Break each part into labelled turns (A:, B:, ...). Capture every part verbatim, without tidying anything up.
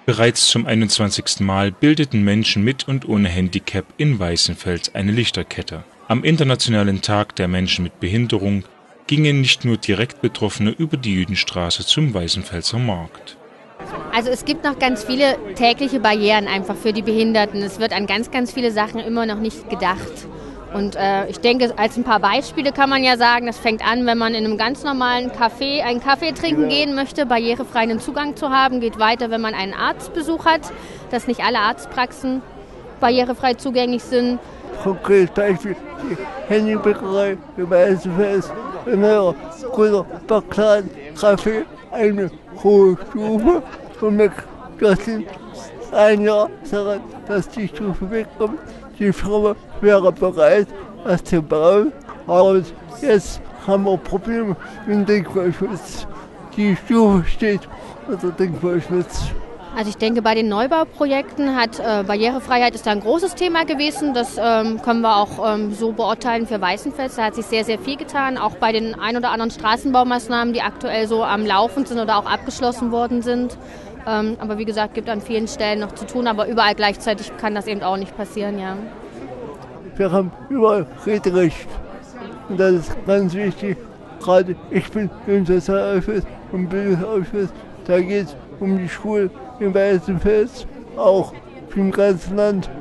A: Bereits zum einundzwanzigsten Mal bildeten Menschen mit und ohne Handicap in Weißenfels eine Lichterkette. Am Internationalen Tag der Menschen mit Behinderung gingen nicht nur direkt Betroffene über die Jüdenstraße zum Weißenfelser Markt.
B: Also es gibt noch ganz viele tägliche Barrieren einfach für die Behinderten. Es wird an ganz, ganz viele Sachen immer noch nicht gedacht. Und äh, ich denke, als ein paar Beispiele kann man ja sagen, das fängt an, wenn man in einem ganz normalen Café einen Kaffee trinken gehen möchte, barrierefreien Zugang zu haben, geht weiter, wenn man einen Arztbesuch hat, dass nicht alle Arztpraxen barrierefrei zugänglich sind.
C: Konkretes Beispiel, die Handybäckerei in Weißenfels, in einer Grüner Backladen, Kaffee, eine hohe Stufe. Und das sind ein Jahr daran, dass die Stufe wegkommt. Die Firma wäre bereit, das zu bauen, aber jetzt haben wir Probleme mit dem Denkmalschutz. Die Stufe steht unter Denkmalschutz.
B: Also ich denke, bei den Neubauprojekten hat äh, Barrierefreiheit ist da ein großes Thema gewesen. Das ähm, können wir auch ähm, so beurteilen für Weißenfels. Da hat sich sehr, sehr viel getan, auch bei den ein oder anderen Straßenbaumaßnahmen, die aktuell so am Laufen sind oder auch abgeschlossen worden sind. Ähm, aber wie gesagt, gibt an vielen Stellen noch zu tun, aber überall gleichzeitig kann das eben auch nicht passieren, ja.
C: Wir haben überall Rederecht. Und das ist ganz wichtig. Gerade ich bin im Sozialausschuss und Bildungsausschuss. Da geht es um die Schulen in Weißenfels, auch im ganzen Land.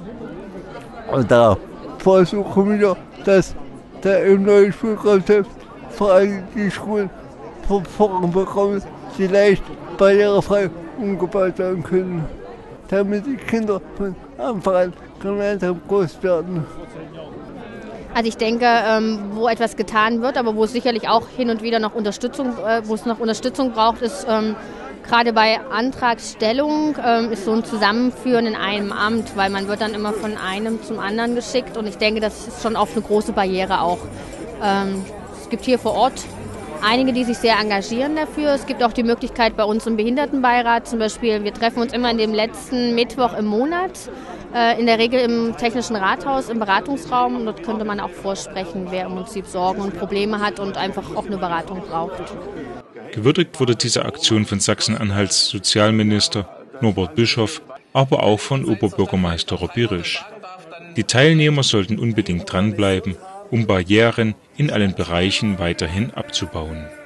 C: Und da versuchen wir, dass der im neuen Schulkonzept vor allem die Schulen Formen bekommen, die leicht barrierefrei umgebaut werden können, damit die Kinder von Anfang an gemeinsam groß werden.
B: Also ich denke, ähm, wo etwas getan wird, aber wo es sicherlich auch hin und wieder noch Unterstützung, äh, wo es noch Unterstützung braucht, ist ähm, gerade bei Antragstellung ähm, ist so ein Zusammenführen in einem Amt, weil man wird dann immer von einem zum anderen geschickt und ich denke, das ist schon oft eine große Barriere auch. Ähm, es gibt hier vor Ort einige, die sich sehr engagieren dafür. Es gibt auch die Möglichkeit bei uns im Behindertenbeirat zum Beispiel, wir treffen uns immer in dem letzten Mittwoch im Monat, äh, in der Regel im Technischen Rathaus, im Beratungsraum. Und dort könnte man auch vorsprechen, wer im Prinzip Sorgen und Probleme hat und einfach auch eine Beratung braucht.
A: Gewürdigt wurde diese Aktion von Sachsen-Anhalts Sozialminister Norbert Bischof, aber auch von Oberbürgermeister Robby Risch. Die Teilnehmer sollten unbedingt dranbleiben, um Barrieren in allen Bereichen weiterhin abzubauen.